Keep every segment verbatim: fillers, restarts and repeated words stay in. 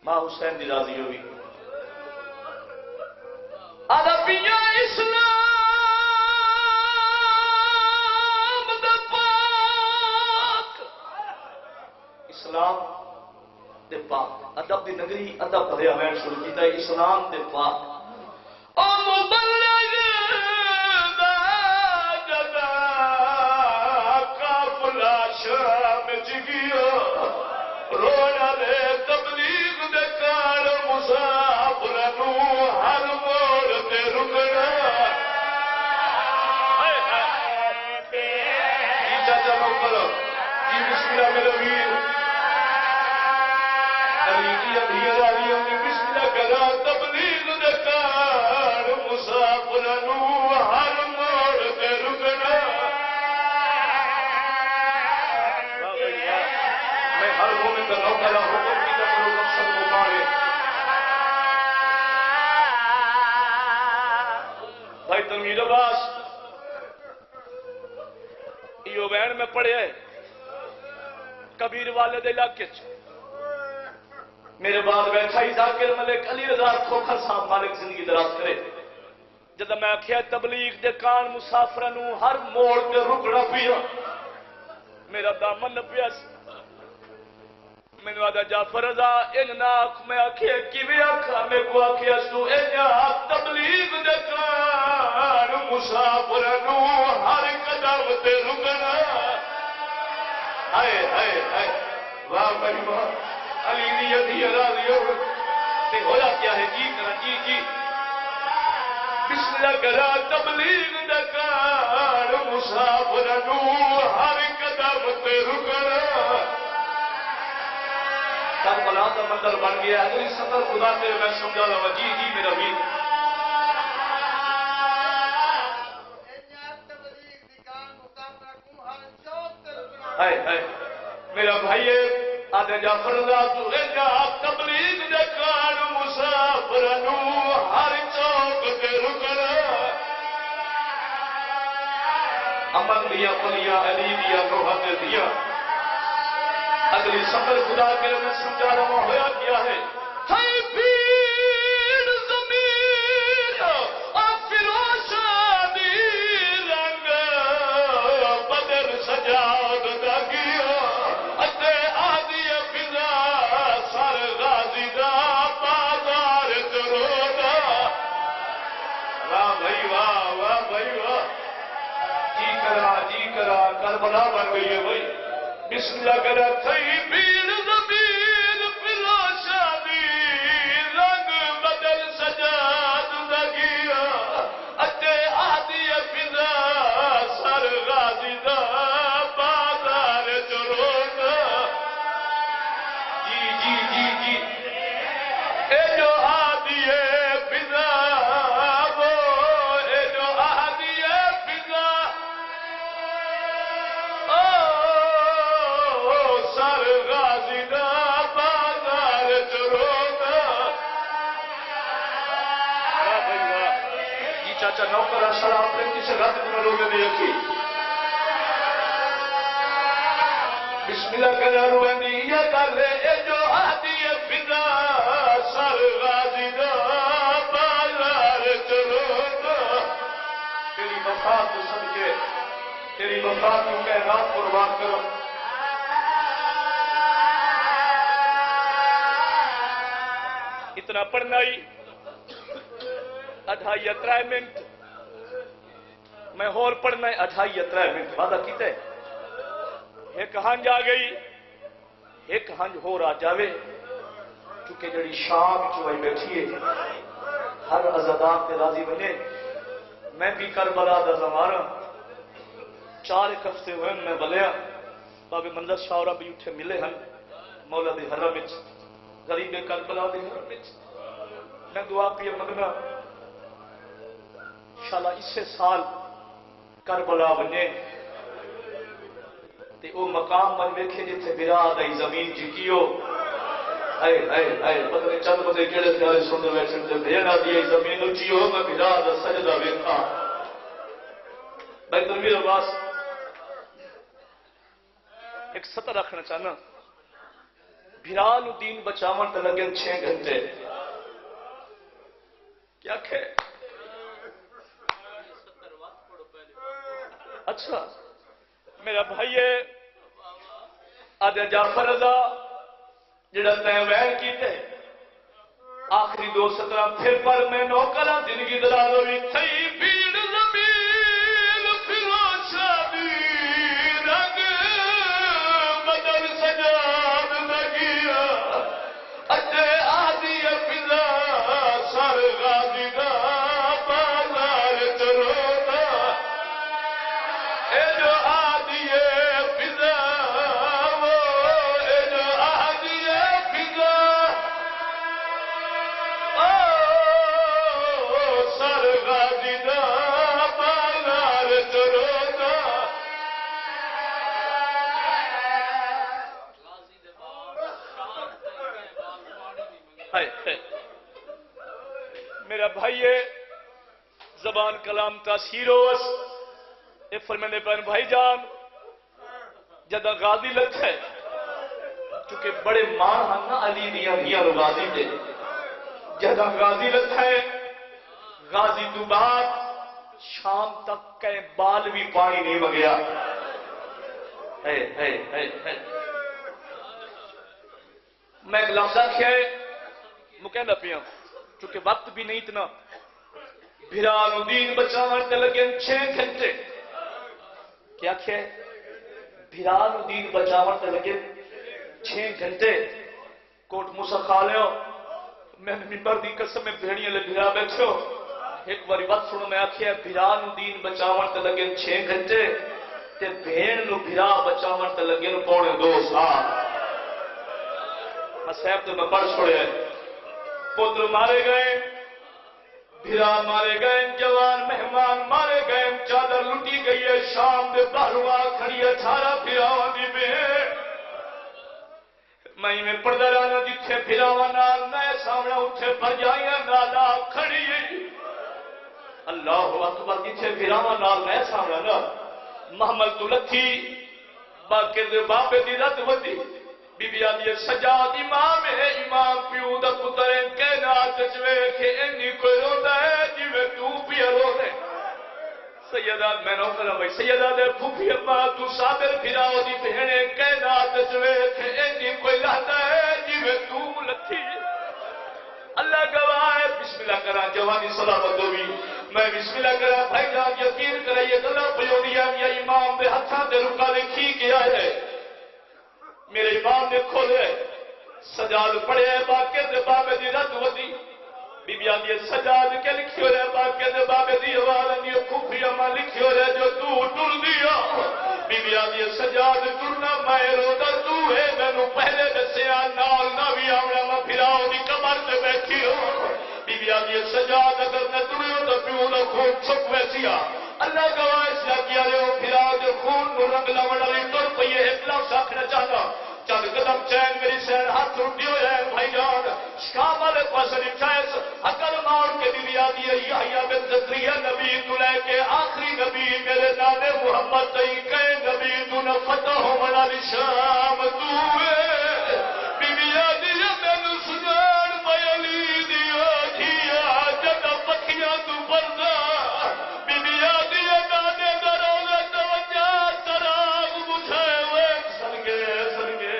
ماں حسین دی راضی ہوئی آدھا پیا اسلام دا پاک اسلام دے پاک ادب دی نگری ادب بھریا میں شروع کیتا ہے اسلام دے پاک او مبلغ دا جدا قافلہ شام جگیا رونا دے تبلیغ دے کار مسافر نو ہر موڑ تے رکنا یہ چاچا لوگ کرو یہ بسم اللہ میرا ویر علی کی ادھیر علی امی بسم اللہ کرا تبلیغ دے کار مسافر نو ہر موڑ تے رکنا میں ہر مومن کا نوکرا حکم کی کرو مقصد کو مارے بھائی تنویر عباس یہ وین میں پڑھے ہے کبیر والے دے علاقے چ میرے بعد بیٹھا ہی ذاکر ملک علی رضا کھوکھر صاحب مالک زندگی دراز کرے جب میں آخیا تبلیغ دے کان مسافروں نو ہر موڑ تے رکنا پیا میرا دامن پیا مینو آدھا جعفر رضا ان ناک میں آخیا کیویں آکھا میں کو آخیا سو ان تبلیغ دے کان مسافروں نو ہر قدم تے رکنا ہائے ہائے ہائے واہ بھائی واہ علی دی ادھی راضی ہو تے ہویا کیا ہے جی کرا جی جی بسم اللہ کرا تبلیغ دے کان مسافروں نو ہر قدم تے رکنا کربلا کا مندر بن گیا اگلی سطر خدا تیرے میں سمجھا لوا جی جی میرا بھی میرا بھائی آدھے جعفر رضا تو تبلیغ دے کان مسافر نو ہر چوک تے رکنا امن دیا پلیا علی دیا روحت دیا اگلی سفر خدا کے میں سمجھا رہا ہویا کیا ہے ہائی پیر زمین افروشادی رنگ بدر سجاد دا گیا اتے آدھی فضا سر غازی دا بازار چرودا واہ بھائی واہ واہ بھائی واہ جی کرا جی کرا کربلا بن گئی ہے بھائی بسم اللہ کرا تھئی پیر زمین پلا شادی رنگ بدل سجاد لگیا اتے آدھی فضا سر غازی دا بازار چرونا جی جی جی جی اے جو آدھی فضا وہ اے جو آدھی فضا سر غازی دا بازار چرونا یہ چاچا نوکر اثر آپ نے کسی رات میں لوگوں نے یقین بسم اللہ کرا روحانی یہ کر لے اے جو آدھی فضا سر غازی دا بازار چرونا تیری وفات کو صدقے تیری وفات کو کائنات قربان کرو اتنا پڑھنا ہی اڈھائی اترائی منٹ میں ہور پڑھنا ہے اڈھائی اترائی منٹ وعدہ کیتا ہے ایک ہنج آ گئی ایک ہنج ہو آ جاوے چونکہ جڑی شام چوائی بیٹھی ہے ہر عزادار تے راضی بنے میں بھی کربلا دا زمارا چار ایک ہفتے ہوئے میں بلیا بابے منظر شاورہ بھی اٹھے ملے ہیں مولا دے حرم وچ غریب کربلا دے حرم وچ میں دعا پیا منگنا انشاءاللہ اسے سال کربلا بنے تے او مقام من ویکھے جتھے براد ای زمین جکیو اے اے اے پتہ چند بندے کیڑے پیارے سننے بیٹھے تے بھیڑا دی زمین اچیو میں براد سجدہ ویکھا بھائی تنویر عباس ایک سطر رکھنا چاہنا بھرا نو دین بچاون تے لگے چھ گھنٹے کیا کہ اچھا میرا بھائی ہے آدھا جعفر رضا جڑا تین وین کیتے آخری دو سترہ پھر پر میں نوکرا زندگی دلال ہوئی تھی بھیڑ زمین پھرو شادی رنگ بدل سجاد لگیا اجے آدھی فضا سر غازی دا بازار چرونا اے جو آدھی فضا وہ اے جو آدھی فضا سر غازی دا بازار چرونا میرا بھائی ہے زبان کلام تاثیر ہوس اے فرمانے پر بھائی جان جدا غازی لگ ہے چونکہ بڑے مان ہن نا علی دیاں میاں غازی دے جدا غازی لگ ہے غازی تو بعد شام تک کے بال بھی پانی نہیں وگیا ہے ہے ہے ہے میں ایک لفظ آخیا ہے مکہندا پیا چونکہ وقت بھی نہیں اتنا بھرا نو دین بچاون تے لگے چھ گھنٹے کیا کیا بھرا نو دین بچاون تے لگے چھ گھنٹے کوٹ موسیٰ کھا لیو میں ممبر دی قسم میں بھیڑیاں لے بھرا بیٹھو ایک باری بات سنو میں آخیا بھرا نو دین بچاون تے لگے چھ گھنٹے تے بھیڑ نو بھرا بچاون تے لگے نو پونے دو سال صاحب تو میں پڑھ چھوڑے پتر مارے گئے بھرا مارے گئے جوان مہمان مارے گئے چادر لٹی گئی ہے شام دے بہروا کھڑی اٹھارہ بھراواں دی بہن میں میں پڑھدا رہنا جتھے بھراواں نال میں سامنے اٹھے بھرجائیاں نالا کھڑی اللہ اکبر جتھے بھراواں نال میں سامنے نا محمد دلتھی باقی دے بابے دی رت ودی بی بی آدھی سجاد امام ہے امام پیو دا پتر کائنات وچ ویکھے اینی کوئی روندا ہے جویں تو پیا روندے سیدہ میں نو کرا بھائی سیدہ دے پھوپھی ابا تو صابر بھراو دی بہن کائنات وچ ویکھے اینی کوئی لہدا ہے جویں تو لتھی اللہ گواہ ہے بسم اللہ کرا جوانی سلامت ہوئی میں بسم اللہ کرا بھائی جان یقین کرائیے گلا پیونیا یا امام دے ہتھاں تے رکا لکھی گیا ہے میرے امام نے کھولے سجاد پڑھے باقی دے بابے دی رد ودی بی بی آدھی سجاد کے لکھی ہو رہے باقی دے بابے دی حوال اندی کھوپی اما لکھی ہو رہے جو تو ٹر دیا بی بی آدھی سجاد ٹرنا میں رودا تو ہے میں نو پہلے دسیا نال نہ بھی آونا میں پھراؤ دی کمر تے بیٹھی ہو بی بی آدھی سجاد اگر نہ ٹریو تو پیو نہ خون چھک ویسیا اللہ گواہ اس لگیا رہے ہو پھرا جو خون نو رنگ لوڑ علی تر پئیے ایک لفظ آخنا چاہتا چند قدم چین میری سین ہاتھ رٹی ہو جائے بھائی جان شکام والے پاس نٹھائیس عقل مار کے بھی آدھی ہے یحییٰ بن زکریا نبی تو لے کے آخری نبی میرے نانے محمد تئی کئے نبی تو نہ فتح ہو منا شام تو بی بی آدھی ہے میں سجان بیلی دیا دیا جد پکھیاں تو بردا بی بی آدھی ہے نانے دروگے توجہ تراغ بجھائے ہوئے سنگے سنگے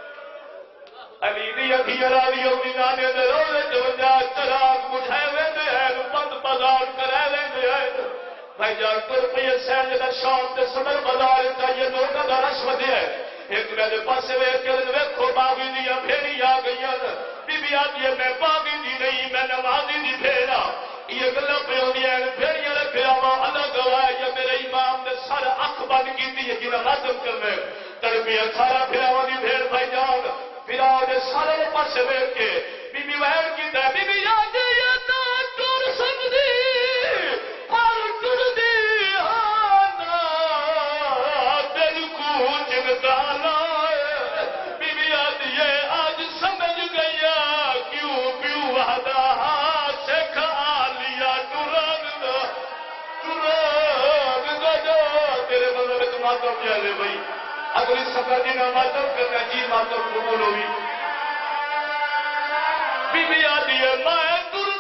علی دی ابھی عرالی ہوئی نانے دروگے توجہ تراغ بجھائے ہوئے دے ہیں بند بازار کرے لیں دے ہیں بھائی جان پر پیے سین جدہ شام دے سمر بازار کا یہ لوگا دا رشوہ دے ہے ایک میرے پاسے وے کہ ویکھو باغی دیا بھیڑی آ گئی بی بی آدھی ہے میں باغی دی نہیں میں نمازی دی بھیڑا یہ گلہ پہ ہونی ہے بھیڑیاں نے پھراوا اللہ گواہ یا میرے امام نے سارا اکھ بند کی دی ہے جنہ لازم کر لے تڑپی اکھارا پھراوا دی بھیڑ بھائی جان پھراوا دے سارے پاسے وے کے بی بی وہر کی دے بی بی آدھی ہے نا ٹر سکتی پر ٹر دی آنا دل کو چنتا لائے بی بی آدھی ہے آج سمجھ گیا کیوں پیو وحدہ ہاتھ سے کھا لیا ٹران دا ٹران دا جو تیرے مطلب ہے تو ماتم جائے بھائی اگر اس سفر دینا ماتم کرنا جی ماتم قبول ہوئی بی بی آدھی ہے میں تر